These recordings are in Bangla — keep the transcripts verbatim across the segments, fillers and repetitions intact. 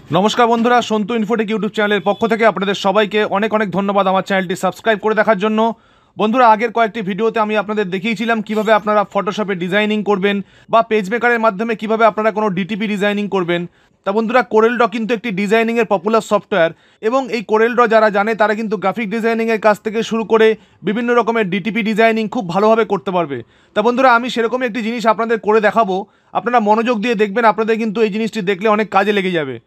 नमस्कार बंधुरा सन्तु इनफोटेक यूट्यूब चैनल पक्ष থেকে আপনাদের সবাইকে অনেক অনেক ধন্যবাদ আমার চ্যানেলটি সাবস্ক্রাইব করে দেখার জন্য। বন্ধুরা আগের কয়েকটি ভিডিওতে আমি আপনাদের দেখিয়েছিলাম কিভাবে আপনারা ফটোশপে ডিজাইনিং করবেন বা পেজ মেকারের মাধ্যমে কিভাবে আপনারা কোনো ডিটিপি ডিজাইনিং করবেন। তা বন্ধুরা কোরেল ড্র কিন্তু একটি ডিজাইনিং এর পপুলার সফটওয়্যার এবং এই কোরেল ড্র যারা জানে তারা কিন্তু গ্রাফিক ডিজাইনিং এর কাজ থেকে শুরু করে বিভিন্ন রকমের ডিটিপি ডিজাইনিং খুব ভালোভাবে করতে পারবে। তা বন্ধুরা আমি সেরকমই একটি জিনিস আপনাদের করে দেখাবো, আপনারা মনোযোগ দিয়ে দেখবেন, আপনাদের কিন্তু এই জিনিসটি দেখলে অনেক কাজে লেগে যাবে।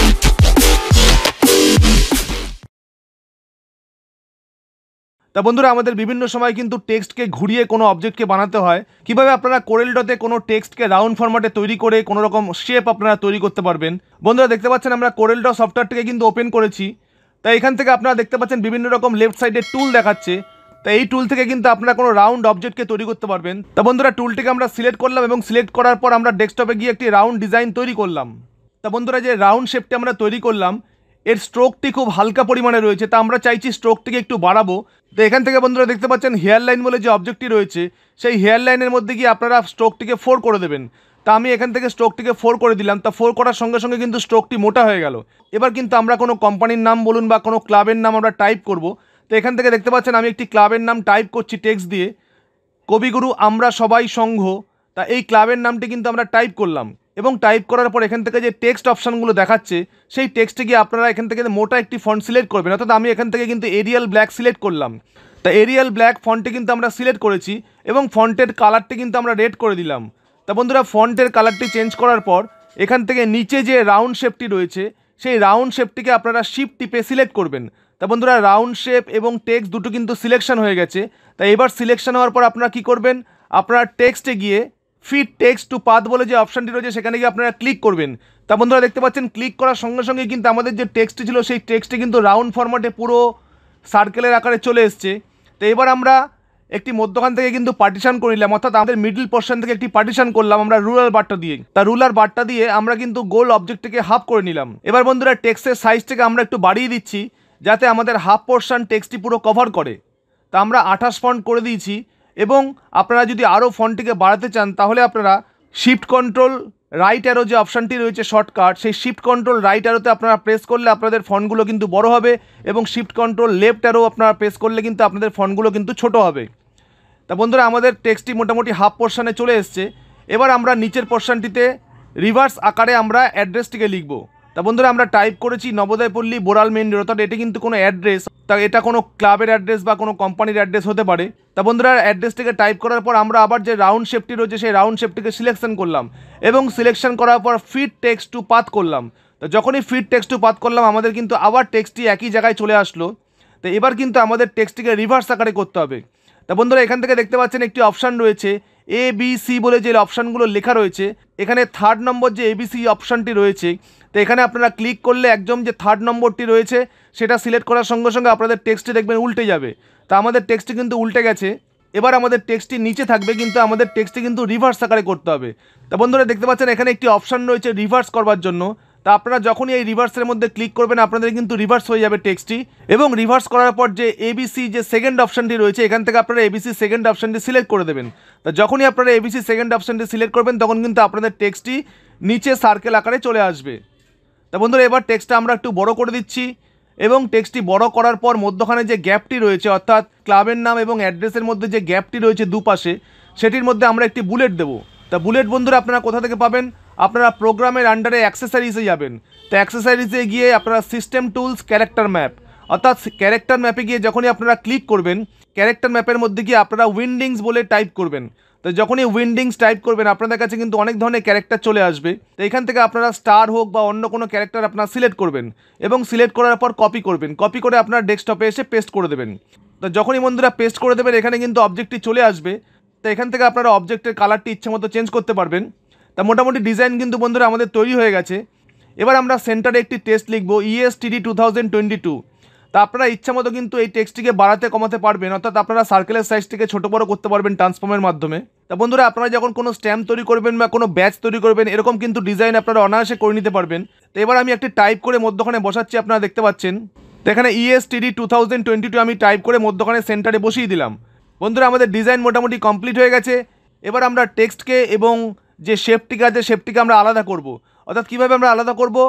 তা বন্ধুরা আমাদের বিভিন্ন সময় কিন্তু টেক্সটকে ঘুরিয়ে কোনো অবজেক্টকে বানাতে হয়। কিভাবে আপনারা কোরেল ড্রতে কোনো টেক্সটকে রাউন্ড ফরম্যাটে তৈরি করে কোনো রকম শেপ আপনারা তৈরি করতে পারবেন। বন্ধুরা দেখতে পাচ্ছেন আমরা কোরেল ড্র সফটওয়্যারটিকে কিন্তু ওপেন করেছি। তাই এখান থেকে আপনারা দেখতে পাচ্ছেন বিভিন্ন রকম লেফট সাইডে টুল দেখাচ্ছে। তা এই টুল থেকে কিন্তু আপনারা কোনো রাউন্ড অবজেক্টকে তৈরি করতে পারবেন। তা বন্ধুরা টুলটিকে আমরা সিলেক্ট করলাম এবং সিলেক্ট করার পর আমরা ডেস্কটপে গিয়ে একটি রাউন্ড ডিজাইন তৈরি করলাম। তা বন্ধুরা যে রাউন্ড শেপটি আমরা তৈরি করলাম এর স্ট্রোকটি খুব হালকা পরিমাণে রয়েছে, তা আমরা চাইছি স্ট্রোকটিকে একটু বাড়াবো। তো এখান থেকে বন্ধুরা দেখতে পাচ্ছেন হেয়ার লাইন বলে যে অবজেক্টটি রয়েছে সেই হেয়ার লাইনের মধ্যে গিয়ে আপনারা স্ট্রোকটিকে ফোর করে দেবেন। তা আমি এখান থেকে স্ট্রোকটিকে ফোর করে দিলাম। তা ফোর করার সঙ্গে সঙ্গে কিন্তু স্ট্রোকটি মোটা হয়ে গেল। এবার কিন্তু আমরা কোনো কোম্পানির নাম বলুন বা কোনো ক্লাবের নাম আমরা টাইপ করব। তো এখান থেকে দেখতে পাচ্ছেন আমি একটি ক্লাবের নাম টাইপ করছি টেক্সট দিয়ে, কবিগুরু আমরা সবাই সংঘ। তা এই ক্লাবের নামটি কিন্তু আমরা টাইপ করলাম এবং টাইপ করার পর এখান থেকে যে টেক্সট অপশানগুলো দেখাচ্ছে সেই টেক্সটে গিয়ে আপনারা এখান থেকে মোটা একটি ফন্ট সিলেক্ট করবেন। অর্থাৎ আমি এখান থেকে কিন্তু এরিয়াল ব্ল্যাক সিলেক্ট করলাম। তা এরিয়াল ব্ল্যাক ফন্টে কিন্তু আমরা সিলেক্ট করেছি এবং ফন্টের কালারটি কিন্তু আমরা রেড করে দিলাম। তা বন্ধুরা ফন্টের কালারটি চেঞ্জ করার পর এখান থেকে নিচে যে রাউন্ড শেপটি রয়েছে সেই রাউন্ড শেপটিকে আপনারা শিফট টিপে সিলেক্ট করবেন। তা বন্ধুরা রাউন্ড শেপ এবং টেক্সট দুটো কিন্তু সিলেকশন হয়ে গেছে। তা এবার সিলেকশন হওয়ার পর আপনারা কী করবেন, আপনারা টেক্সটে গিয়ে ফিট টেক্সট টু পাথ বলে যে অপশানটি রয়েছে সেখানে গিয়ে আপনারা ক্লিক করবেন। তা বন্ধুরা দেখতে পাচ্ছেন ক্লিক করার সঙ্গে সঙ্গে কিন্তু আমাদের যে টেক্সটটি ছিল সেই টেক্সটটি কিন্তু রাউন্ড ফরম্যাটে পুরো সার্কেলের আকারে চলে এসছে। তো এবার আমরা একটি মধ্যখান থেকে কিন্তু পার্টিশন করে নিলাম, অর্থাৎ আমাদের মিডল পোর্শন থেকে একটি পার্টিশন করলাম আমরা রুলার বারটা দিয়ে। তা রুলার বারটা দিয়ে আমরা কিন্তু গোল অবজেক্টটিকে হাফ করে নিলাম। এবার বন্ধুরা টেক্সটের সাইজটাকে আমরা একটু বাড়িয়ে দিচ্ছি যাতে আমাদের হাফ পোর্শন টেক্সটটি পুরো কভার করে। তা আমরা আঠাশ ফন্ট করে দিয়েছি এবং আপনারা যদি আরও ফন্টটিকে বাড়াতে চান তাহলে আপনারা শিফট কন্ট্রোল রাইট অ্যারো যে অপশানটি রয়েছে শর্টকাট সেই শিফট কন্ট্রোল রাইট অ্যারোতে আপনারা প্রেস করলে আপনাদের ফন্টগুলো কিন্তু বড় হবে এবং শিফট কন্ট্রোল লেফট অ্যারো আপনারা প্রেস করলে কিন্তু আপনাদের ফন্টগুলো কিন্তু ছোট হবে। তা বন্ধুরা আমাদের টেক্সটটি মোটামুটি হাফ পোর্শনে চলে এসছে। এবার আমরা নিচের পোর্শনটিতে রিভার্স আকারে আমরা অ্যাড্রেসটিকে লিখব। তা বন্ধুরা আমরা টাইপ করেছি নবোদয়পল্লী বোরাল মেন রোড, অর্থাৎ এটি কিন্তু কোনো অ্যাড্রেস, তা এটা কোনো ক্লাবের অ্যাড্রেস বা কোনো কোম্পানির অ্যাড্রেস হতে পারে। তা বন্ধুরা অ্যাড্রেসটিকে টাইপ করার পর আমরা আবার যে রাউন্ড শেপটি রয়েছে সেই রাউন্ড শেপটিকে সিলেকশন করলাম এবং সিলেকশন করার পর ফিট টেক্সট টু পাথ করলাম। তো যখনই ফিট টেক্সট টু পাথ করলাম আমাদের কিন্তু আবার টেক্সটটি একই জায়গায় চলে আসলো। তো এবার কিন্তু আমাদের টেক্সটটিকে রিভার্স আকারে করতে হবে। তা বন্ধুরা এখান থেকে দেখতে পাচ্ছেন একটি অপশান রয়েছে এ বি সি বলে যে অপশানগুলো লেখা রয়েছে, এখানে থার্ড নম্বর যে এবিসি অপশানটি রয়েছে তো এখানে আপনারা ক্লিক করলে একদম যে থার্ড নম্বরটি রয়েছে সেটা সিলেক্ট করার সঙ্গে সঙ্গে আপনাদের টেক্সটটি দেখবেন উল্টে যাবে। তা আমাদের টেক্সটটি কিন্তু উল্টে গেছে। এবার আমাদের টেক্সটটি নিচে থাকবে কিন্তু আমাদের টেক্সটটি কিন্তু রিভার্স আকারে করতে হবে। তা বন্ধুরা দেখতে পাচ্ছেন এখানে একটি অপশান রয়েছে রিভার্স করবার জন্য। তা আপনারা যখনই এই রিভার্সের মধ্যে ক্লিক করবেন আপনাদের কিন্তু রিভার্স হয়ে যাবে টেক্সটটি এবং রিভার্স করার পর যে এবিসি যে সেকেন্ড অপশানটি রয়েছে এখান থেকে আপনারা এবিসি সেকেন্ড অপশানটি সিলেক্ট করে দেবেন। তা যখনই আপনারা এবিসি সেকেন্ড অপশানটি সিলেক্ট করবেন তখন কিন্তু আপনাদের টেক্সটটি নিচে সার্কেল আকারে চলে আসবে। তা বন্ধুরা এবার টেক্সটটা আমরা একটু বড় করে দিচ্ছি এবং টেক্সটটি বড় করার পর মধ্যখানে যে গ্যাপটি রয়েছে অর্থাৎ ক্লাবের নাম এবং অ্যাড্রেসের মধ্যে যে গ্যাপটি রয়েছে দুপাশে সেটির মধ্যে আমরা একটি বুলেট দেবো। তা বুলেট বন্ধুরা আপনারা কোথা থেকে পাবেন, আপনারা প্রোগ্রামের আন্ডারে অ্যাক্সেসরিজে যাবেন। তো অ্যাক্সেসরিজে গিয়ে আপনারা সিস্টেম টুলস ক্যারেক্টার ম্যাপ, অর্থাৎ ক্যারেক্টার ম্যাপে গিয়ে যখনই আপনারা ক্লিক করবেন ক্যারেক্টার ম্যাপের মধ্যে গিয়ে আপনারা উইন্ডিংস বলে টাইপ করবেন। তো যখনই উইন্ডিংস টাইপ করবেন আপনাদের কাছে কিন্তু অনেক ধরনের ক্যারেক্টার চলে আসবে। তো এখান থেকে আপনারা স্টার হোক বা অন্য কোনো ক্যারেক্টার আপনারা সিলেক্ট করবেন এবং সিলেক্ট করার পর কপি করবেন, কপি করে আপনার ডেস্কটপে এসে পেস্ট করে দেবেন। তো যখনই বন্ধুরা পেস্ট করে দেবেন এখানে কিন্তু অবজেক্টটি চলে আসবে। তো এখান থেকে আপনারা অবজেক্টের কালারটি ইচ্ছে মতো চেঞ্জ করতে পারবেন। তা মোটামুটি ডিজাইন কিন্তু বন্ধুরা আমাদের তৈরি হয়ে গেছে। এবার আমরা সেন্টারে একটি টেক্সট লিখব ESTD two thousand twenty two. তা আপনারা ইচ্ছা মতো কিন্তু এই টেক্সটটিকে বাড়াতে কমাতে পারবেন, অর্থাৎ আপনারা সার্কেলের সাইজটিকে ছোটো বড়ো করতে পারবেন ট্রান্সফর্মের মাধ্যমে। তা বন্ধুরা আপনারা যখন কোনো স্ট্যাম্প তৈরি করবেন বা কোনো ব্যাচ তৈরি করবেন এরকম কিন্তু ডিজাইন আপনারা অনায়াসে করে নিতে পারবেন। তো এবার আমি একটি টাইপ করে মধ্যখানে বসাচ্ছি, আপনারা দেখতে পাচ্ছেন। তো এখানে ESTD two thousand twenty two আমি টাইপ করে মধ্যখানে সেন্টারে বসিয়ে দিলাম। বন্ধুরা আমাদের ডিজাইন মোটামুটি কমপ্লিট হয়ে গেছে। এবার আমরা টেক্সটকে এবং যে শেপটিকে আছে শেপটিকে আমরা আলাদা করব। অর্থাৎ কীভাবে আমরা আলাদা করব,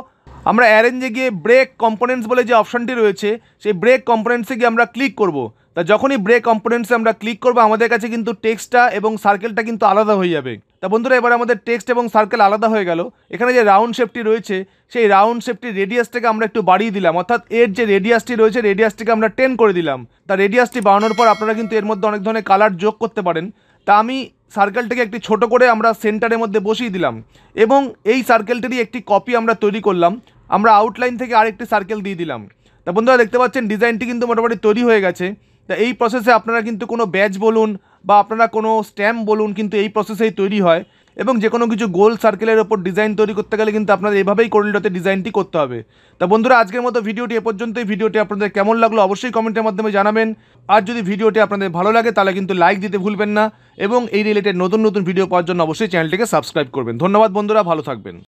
আমরা অ্যারেঞ্জে গিয়ে ব্রেক কম্পোনেন্টস বলে যে অপশানটি রয়েছে সেই ব্রেক কম্পোনেন্টসে গিয়ে আমরা ক্লিক করব। তা যখনই ব্রেক কম্পোনেন্টসে আমরা ক্লিক করবো আমাদের কাছে কিন্তু টেক্সটটা এবং সার্কেলটা কিন্তু আলাদা হয়ে যাবে। তা বন্ধুরা এবার আমাদের টেক্সট এবং সার্কেল আলাদা হয়ে গেল। এখানে যে রাউন্ড শেপটি রয়েছে সেই রাউন্ড শেপটির রেডিয়াসটাকে আমরা একটু বাড়িয়ে দিলাম, অর্থাৎ এর যে রেডিয়াসটি রয়েছে রেডিয়াসটিকে আমরা টেন করে দিলাম। তা রেডিয়াসটি বাড়ানোর পর আপনারা কিন্তু এর মধ্যে অনেক ধরনের কালার যোগ করতে পারেন। তা আমি সার্কেলটাকে একটি ছোট করে আমরা সেন্টারের মধ্যে বসিয়ে দিলাম এবং এই সার্কেলটিরই একটি কপি আমরা তৈরি করলাম। আমরা আউটলাইন থেকে আরেকটি সার্কেল দিয়ে দিলাম। তা বন্ধুরা দেখতে পাচ্ছেন ডিজাইনটি কিন্তু মোটামুটি তৈরি হয়ে গেছে। তা এই প্রসেসে আপনারা কিন্তু কোনো ব্যাজ বলুন বা আপনারা কোনো স্ট্যাম্প বলুন কিন্তু এই প্রসেসেই তৈরি হয় এবং যে কোনো কিছু গোল সার্কেলের ওপর ডিজাইন তৈরি করতে গেলে কিন্তু আপনাদের এভাবেই কোরেল ড্রতে ডিজাইনটি করতে হবে। তা বন্ধুরা আজকের মতো ভিডিওটি এ পর্যন্তই। ভিডিওটি আপনাদের কেমন লাগলো অবশ্যই কমেন্টের মাধ্যমে জানাবেন। আর যদি ভিডিওটি আপনাদের ভালো লাগে তাহলে কিন্তু লাইক দিতে ভুলবেন না এবং এই রিলেটেড নতুন নতুন ভিডিও পাওয়ার জন্য অবশ্যই চ্যানেলটিকে সাবস্ক্রাইব করবেন। ধন্যবাদ বন্ধুরা, ভালো থাকবেন।